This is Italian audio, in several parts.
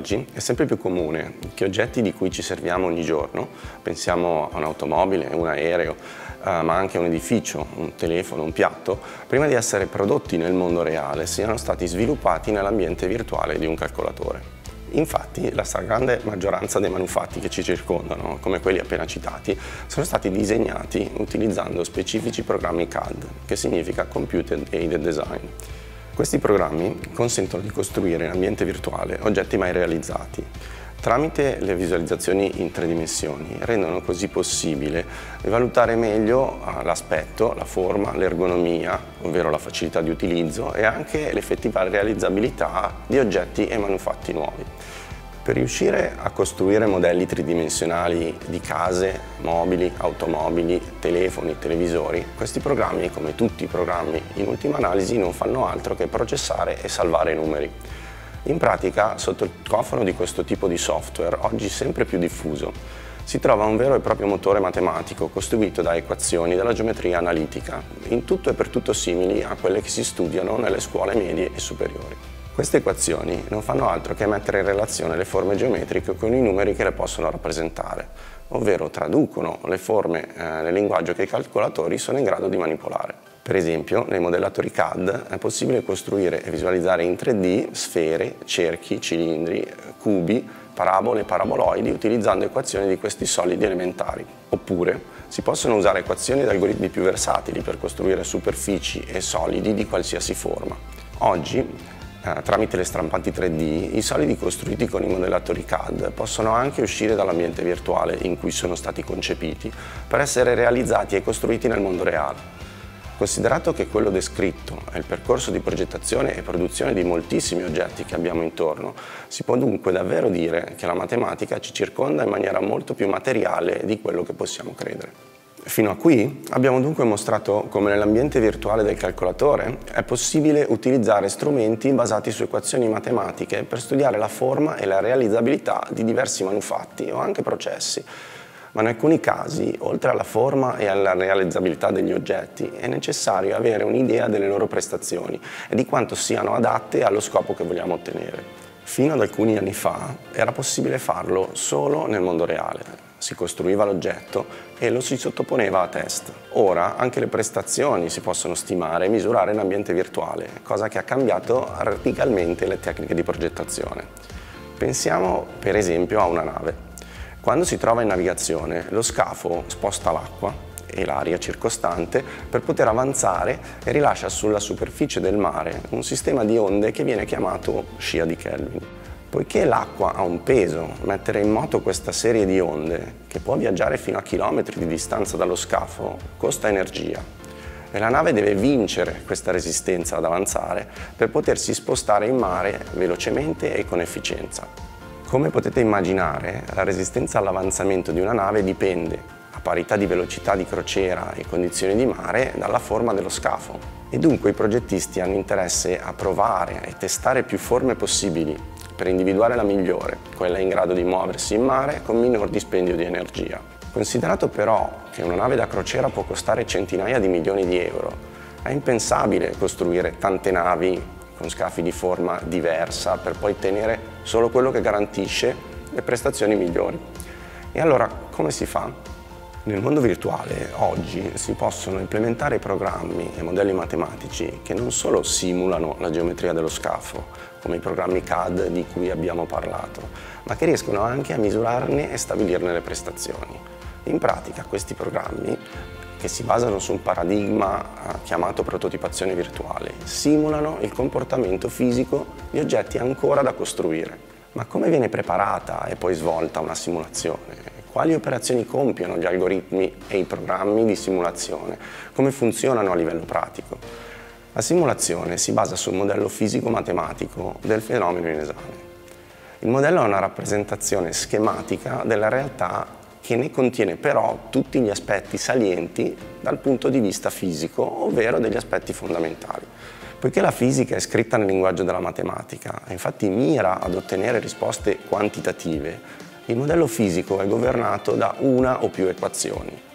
oggi è sempre più comune che oggetti di cui ci serviamo ogni giorno, pensiamo a un'automobile, un aereo, ma anche a un edificio, un telefono, un piatto, prima di essere prodotti nel mondo reale, siano stati sviluppati nell'ambiente virtuale di un calcolatore. Infatti, la stragrande maggioranza dei manufatti che ci circondano, come quelli appena citati, sono stati disegnati utilizzando specifici programmi CAD, che significa Computer Aided Design. Questi programmi consentono di costruire in ambiente virtuale oggetti mai realizzati. Tramite le visualizzazioni in 3 dimensioni rendono così possibile valutare meglio l'aspetto, la forma, l'ergonomia, ovvero la facilità di utilizzo e anche l'effettiva realizzabilità di oggetti e manufatti nuovi. Per riuscire a costruire modelli tridimensionali di case, mobili, automobili, telefoni, televisori, questi programmi, come tutti i programmi in ultima analisi, non fanno altro che processare e salvare i numeri. In pratica, sotto il cofano di questo tipo di software, oggi sempre più diffuso, si trova un vero e proprio motore matematico costituito da equazioni della geometria analitica, in tutto e per tutto simili a quelle che si studiano nelle scuole medie e superiori. Queste equazioni non fanno altro che mettere in relazione le forme geometriche con i numeri che le possono rappresentare, ovvero traducono le forme nel linguaggio che i calcolatori sono in grado di manipolare. Per esempio, nei modellatori CAD è possibile costruire e visualizzare in 3D sfere, cerchi, cilindri, cubi, parabole e paraboloidi utilizzando equazioni di questi solidi elementari. Oppure si possono usare equazioni ed algoritmi più versatili per costruire superfici e solidi di qualsiasi forma. Oggi, tramite le stampanti 3D, i solidi costruiti con i modellatori CAD possono anche uscire dall'ambiente virtuale in cui sono stati concepiti per essere realizzati e costruiti nel mondo reale. Considerato che quello descritto è il percorso di progettazione e produzione di moltissimi oggetti che abbiamo intorno, si può dunque davvero dire che la matematica ci circonda in maniera molto più materiale di quello che possiamo credere. Fino a qui abbiamo dunque mostrato come nell'ambiente virtuale del calcolatore è possibile utilizzare strumenti basati su equazioni matematiche per studiare la forma e la realizzabilità di diversi manufatti o anche processi. Ma in alcuni casi, oltre alla forma e alla realizzabilità degli oggetti, è necessario avere un'idea delle loro prestazioni e di quanto siano adatte allo scopo che vogliamo ottenere. Fino ad alcuni anni fa era possibile farlo solo nel mondo reale. Si costruiva l'oggetto e lo si sottoponeva a test. Ora anche le prestazioni si possono stimare e misurare in ambiente virtuale, cosa che ha cambiato radicalmente le tecniche di progettazione. Pensiamo per esempio a una nave. Quando si trova in navigazione, lo scafo sposta l'acqua e l'aria circostante per poter avanzare e rilascia sulla superficie del mare un sistema di onde che viene chiamato scia di Kelvin. Poiché l'acqua ha un peso, mettere in moto questa serie di onde, che può viaggiare fino a chilometri di distanza dallo scafo, costa energia. E la nave deve vincere questa resistenza ad avanzare per potersi spostare in mare velocemente e con efficienza. Come potete immaginare, la resistenza all'avanzamento di una nave dipende, a parità di velocità di crociera e condizioni di mare, dalla forma dello scafo. E dunque i progettisti hanno interesse a provare e testare più forme possibili per individuare la migliore, quella in grado di muoversi in mare con minor dispendio di energia. Considerato però che una nave da crociera può costare centinaia di milioni di euro, è impensabile costruire tante navi con scafi di forma diversa per poi ottenere solo quello che garantisce le prestazioni migliori. E allora come si fa? Nel mondo virtuale oggi si possono implementare programmi e modelli matematici che non solo simulano la geometria dello scafo, come i programmi CAD di cui abbiamo parlato, ma che riescono anche a misurarne e stabilirne le prestazioni. In pratica questi programmi, che si basano su un paradigma chiamato prototipazione virtuale, simulano il comportamento fisico di oggetti ancora da costruire. Ma come viene preparata e poi svolta una simulazione? Quali operazioni compiono gli algoritmi e i programmi di simulazione? Come funzionano a livello pratico? La simulazione si basa sul modello fisico-matematico del fenomeno in esame. Il modello è una rappresentazione schematica della realtà che ne contiene però tutti gli aspetti salienti dal punto di vista fisico, ovvero degli aspetti fondamentali. Poiché la fisica è scritta nel linguaggio della matematica e infatti mira ad ottenere risposte quantitative, il modello fisico è governato da una o più equazioni.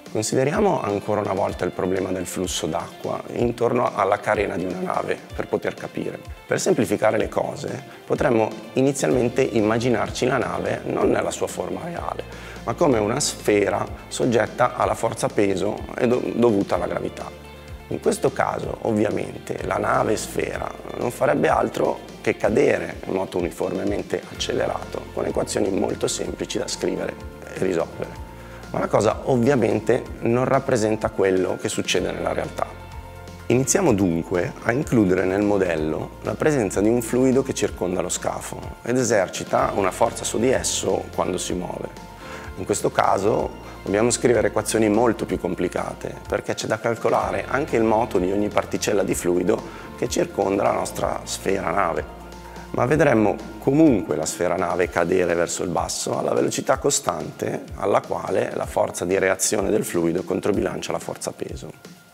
Consideriamo ancora una volta il problema del flusso d'acqua intorno alla carena di una nave per poter capire. Per semplificare le cose, potremmo inizialmente immaginarci la nave non nella sua forma reale, ma come una sfera soggetta alla forza peso e dovuta alla gravità. In questo caso, ovviamente, la nave sfera non farebbe altro che cadere in modo uniformemente accelerato con equazioni molto semplici da scrivere e risolvere. Ma la cosa ovviamente non rappresenta quello che succede nella realtà. Iniziamo dunque a includere nel modello la presenza di un fluido che circonda lo scafo ed esercita una forza su di esso quando si muove. In questo caso dobbiamo scrivere equazioni molto più complicate perché c'è da calcolare anche il moto di ogni particella di fluido che circonda la nostra sfera nave. Ma vedremmo comunque la sfera nave cadere verso il basso alla velocità costante alla quale la forza di reazione del fluido controbilancia la forza peso.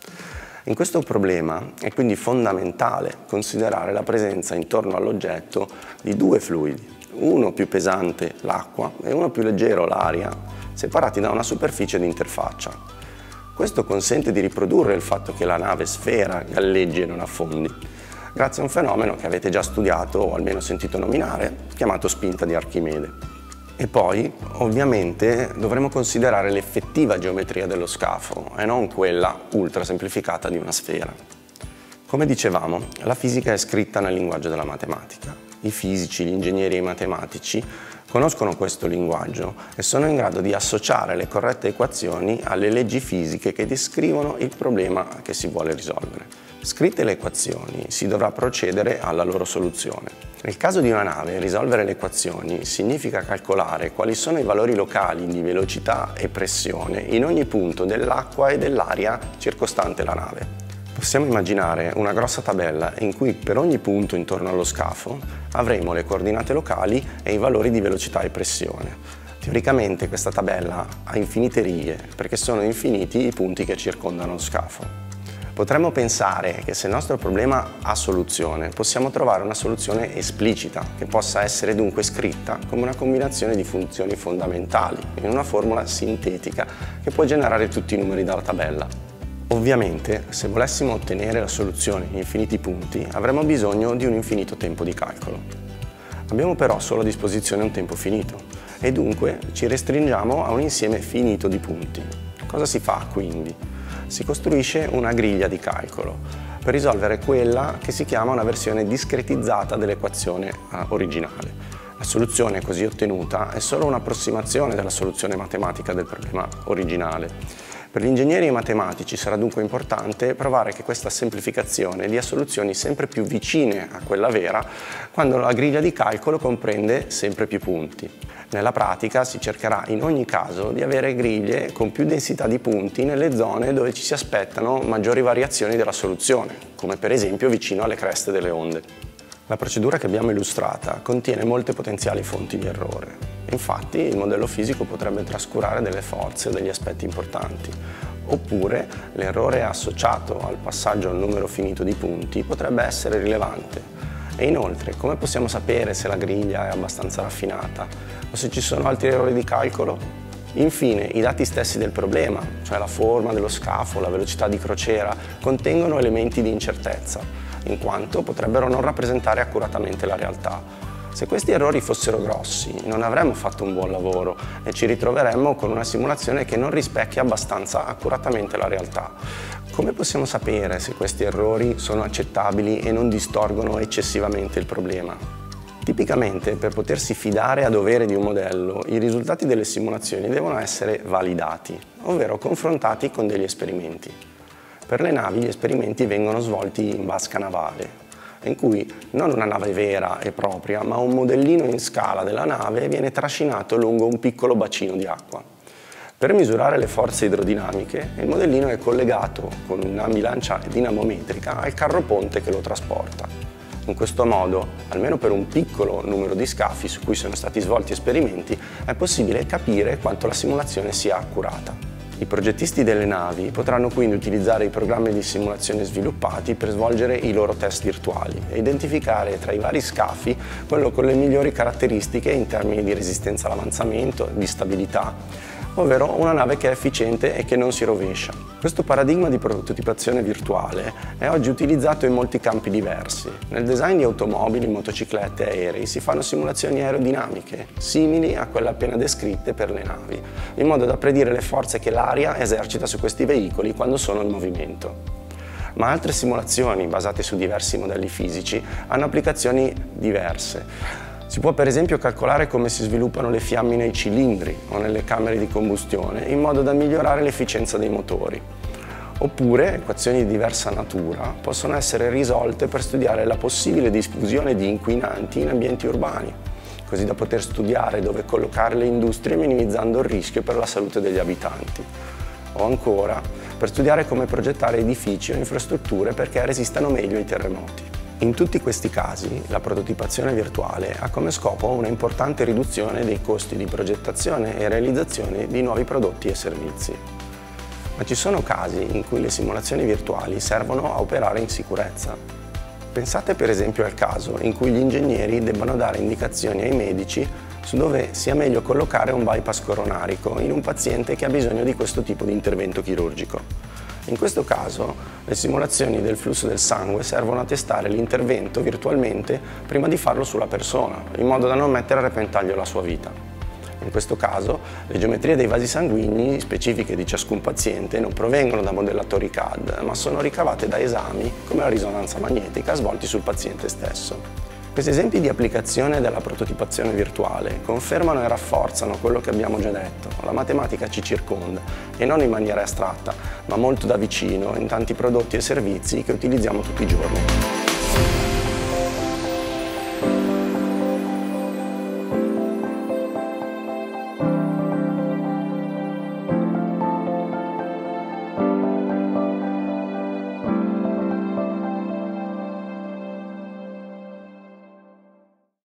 In questo problema è quindi fondamentale considerare la presenza intorno all'oggetto di due fluidi, uno più pesante, l'acqua, e uno più leggero, l'aria, separati da una superficie di interfaccia. Questo consente di riprodurre il fatto che la nave sfera galleggi e non affondi, grazie a un fenomeno che avete già studiato o almeno sentito nominare, chiamato spinta di Archimede. E poi, ovviamente, dovremo considerare l'effettiva geometria dello scafo e non quella ultra semplificata di una sfera. Come dicevamo, la fisica è scritta nel linguaggio della matematica. I fisici, gli ingegneri e i matematici conoscono questo linguaggio e sono in grado di associare le corrette equazioni alle leggi fisiche che descrivono il problema che si vuole risolvere. Scritte le equazioni, si dovrà procedere alla loro soluzione. Nel caso di una nave, risolvere le equazioni significa calcolare quali sono i valori locali di velocità e pressione in ogni punto dell'acqua e dell'aria circostante la nave. Possiamo immaginare una grossa tabella in cui per ogni punto intorno allo scafo avremo le coordinate locali e i valori di velocità e pressione. Teoricamente questa tabella ha infinite righe perché sono infiniti i punti che circondano lo scafo. Potremmo pensare che se il nostro problema ha soluzione, possiamo trovare una soluzione esplicita, che possa essere dunque scritta come una combinazione di funzioni fondamentali, in una formula sintetica che può generare tutti i numeri dalla tabella. Ovviamente, se volessimo ottenere la soluzione in infiniti punti, avremmo bisogno di un infinito tempo di calcolo. Abbiamo però solo a disposizione un tempo finito e dunque ci restringiamo a un insieme finito di punti. Cosa si fa quindi? Si costruisce una griglia di calcolo per risolvere quella che si chiama una versione discretizzata dell'equazione originale. La soluzione così ottenuta è solo un'approssimazione della soluzione matematica del problema originale. Per gli ingegneri e i matematici sarà dunque importante provare che questa semplificazione dia soluzioni sempre più vicine a quella vera quando la griglia di calcolo comprende sempre più punti. Nella pratica si cercherà in ogni caso di avere griglie con più densità di punti nelle zone dove ci si aspettano maggiori variazioni della soluzione, come per esempio vicino alle creste delle onde. La procedura che abbiamo illustrata contiene molte potenziali fonti di errore. Infatti il modello fisico potrebbe trascurare delle forze o degli aspetti importanti, oppure l'errore associato al passaggio al numero finito di punti potrebbe essere rilevante. E inoltre, come possiamo sapere se la griglia è abbastanza raffinata o se ci sono altri errori di calcolo? Infine, i dati stessi del problema, cioè la forma dello scafo, la velocità di crociera, contengono elementi di incertezza, in quanto potrebbero non rappresentare accuratamente la realtà. Se questi errori fossero grossi, non avremmo fatto un buon lavoro e ci ritroveremmo con una simulazione che non rispecchia abbastanza accuratamente la realtà. Come possiamo sapere se questi errori sono accettabili e non distorgono eccessivamente il problema? Tipicamente, per potersi fidare a dovere di un modello, i risultati delle simulazioni devono essere validati, ovvero confrontati con degli esperimenti. Per le navi gli esperimenti vengono svolti in vasca navale, in cui non una nave vera e propria, ma un modellino in scala della nave viene trascinato lungo un piccolo bacino di acqua. Per misurare le forze idrodinamiche, il modellino è collegato con una bilancia dinamometrica al carro ponte che lo trasporta. In questo modo, almeno per un piccolo numero di scafi su cui sono stati svolti esperimenti, è possibile capire quanto la simulazione sia accurata. I progettisti delle navi potranno quindi utilizzare i programmi di simulazione sviluppati per svolgere i loro test virtuali e identificare tra i vari scafi quello con le migliori caratteristiche in termini di resistenza all'avanzamento, di stabilità, ovvero una nave che è efficiente e che non si rovescia. Questo paradigma di prototipazione virtuale è oggi utilizzato in molti campi diversi. Nel design di automobili, motociclette e aerei si fanno simulazioni aerodinamiche, simili a quelle appena descritte per le navi, in modo da predire le forze che l'aria esercita su questi veicoli quando sono in movimento. Ma altre simulazioni basate su diversi modelli fisici hanno applicazioni diverse. Si può per esempio calcolare come si sviluppano le fiamme nei cilindri o nelle camere di combustione in modo da migliorare l'efficienza dei motori. Oppure equazioni di diversa natura possono essere risolte per studiare la possibile diffusione di inquinanti in ambienti urbani, così da poter studiare dove collocare le industrie minimizzando il rischio per la salute degli abitanti. O ancora, per studiare come progettare edifici o infrastrutture perché resistano meglio ai terremoti. In tutti questi casi, la prototipazione virtuale ha come scopo una importante riduzione dei costi di progettazione e realizzazione di nuovi prodotti e servizi. Ma ci sono casi in cui le simulazioni virtuali servono a operare in sicurezza. Pensate per esempio al caso in cui gli ingegneri debbano dare indicazioni ai medici su dove sia meglio collocare un bypass coronarico in un paziente che ha bisogno di questo tipo di intervento chirurgico. In questo caso, le simulazioni del flusso del sangue servono a testare l'intervento virtualmente prima di farlo sulla persona, in modo da non mettere a repentaglio la sua vita. In questo caso, le geometrie dei vasi sanguigni specifiche di ciascun paziente non provengono da modellatori CAD, ma sono ricavate da esami, come la risonanza magnetica, svolti sul paziente stesso. Questi esempi di applicazione della prototipazione virtuale confermano e rafforzano quello che abbiamo già detto. La matematica ci circonda, e non in maniera astratta, ma molto da vicino in tanti prodotti e servizi che utilizziamo tutti i giorni.